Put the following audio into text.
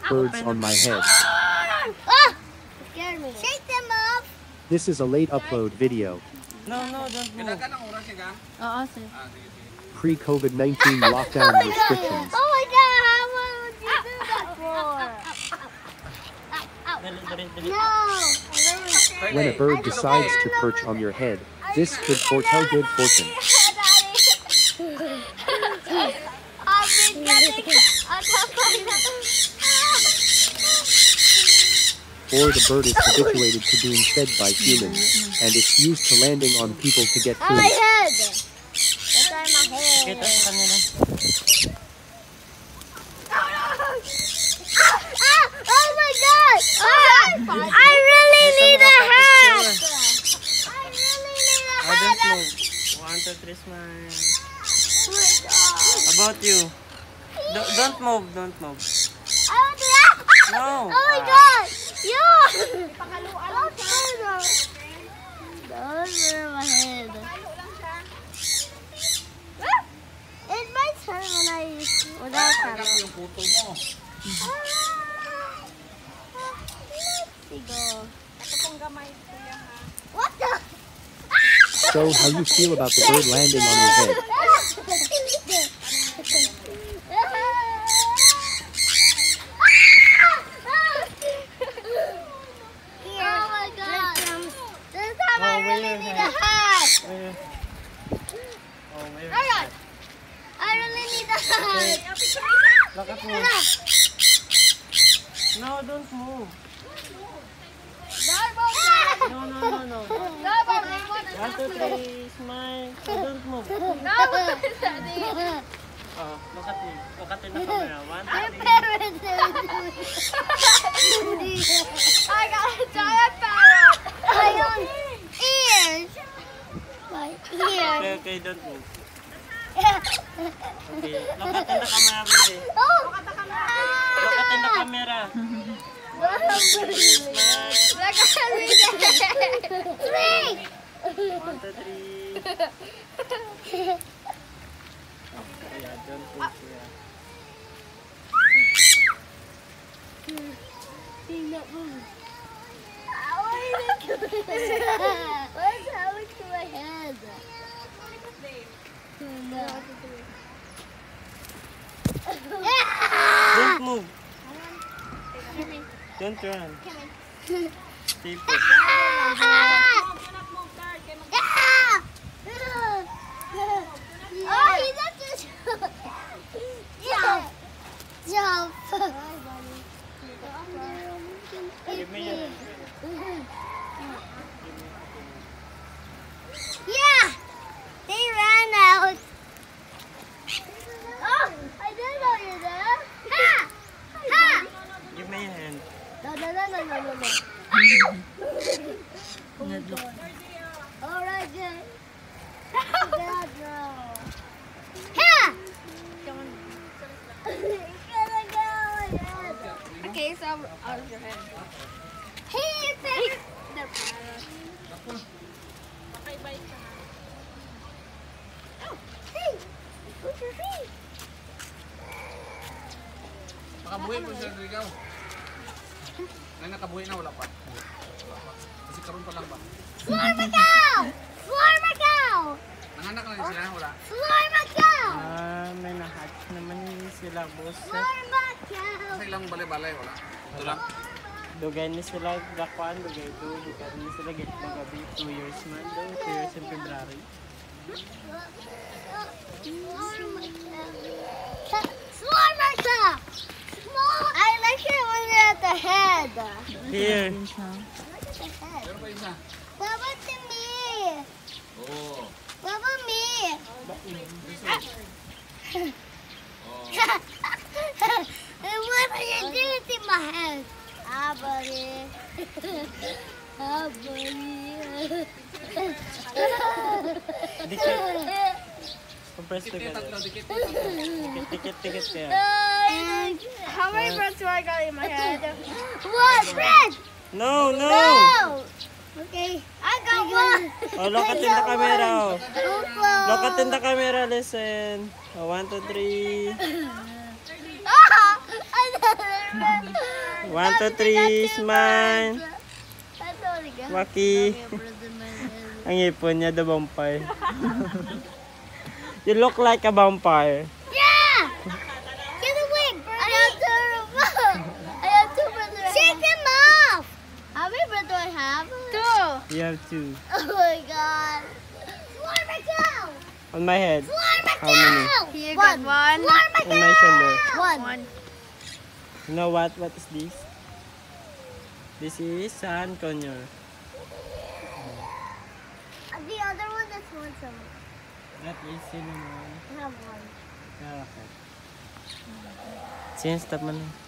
birds on my head. Ah! Scared me. Shake them off. This is a late upload video. No, don't move. Oo, sir. Pre-COVID-19 lockdown restrictions. Oh my God! How would you do that for? Dali. No. When a bird decides to perch on your head, this could foretell good fortune. I've been getting attacked. Or the bird is habituated to being fed by humans, and it's used to landing on people to get On my food. head. That's on my head. Kita sa kanila. Oh my God! I really need a hat. I really need a Oh, don't hat. move. 1, 2, 3, smile. Oh my God. About you. Don't move. I want to that. No. Oh my God! Yeah! Pakaluan lang siya. Don't move my head. It might hurt when I without camera. Yung puto mo. What the? So, how you feel about the bird landing on your head? Oh my God! This time I Oh, where really your need a hat? hat. Where? Oh, where? Alright. I really need a hat. Look at me. No, don't move. No. 1, 2, 3, smile. Oh, don't move. Oh, look at me. Look at in the camera. 1, 2, 3. I got a giant parrot. I got ears. My ears. Okay, don't move. Okay, look at in the camera, baby. Oh! Look at in the camera. Three! 1, 2, 3. Yeah, don't move. Yeah. What's happening to my head? Don't move. Don't run. Stay put. Oh, he's up to jump. Jump. Give me your... Yeah, they ran out. Oh, I didn't know you're there. Ha! Ha! Give me your hand. No. All right, good. Dad, no. Ha! It's gonna go ahead. Okay, so out of your head. Hey, baby. Hey, what's your feet? Nakabuhi po siya ikaw. May nakabuhi na, wala pa. Kasi karoon pa lang ba? Floor Macau! Floor Macau! Nanganak na rin sila, wala. Floor Macau! May nahatch naman sila, boss. Floor Macau! Kasi ilang balay-balay, wala. Ito lang. Dugay ni sila gakuan, dugay ni sila get magabi 2 years man daw, 2 years in February. Floor Macau! I like it when they're at the head. Here. Look at the head. Meron pa isa. Baba to me! Oo. Baba me! And what are you doing to my head? Ah, buddy. Ah, buddy. Dikit. Compress Dikit together. tatlo, dikit. Dikit kaya. And How many breaths do I got in my head? what? Red! No! No! Okay, I got one. Oh, look at in the camera. Oh. Look Look at in the camera, listen. Oh, 1, 2, 3. Ah! Another 1, 2, 3, smile. Waki. Ang ipon niya, the vampire. You look like a vampire. Yeah! Get away, Birdie! I have two brothers. Shake them off! How many brothers do I have? 2. You have 2. Oh my god. Slime cow! On my head. Slime How many? You got 1. On my shoulder. 1. You know what? What is this? This is sand conure. The other one is one some. That is cinnamon. I have one. Carrot. Since stop man.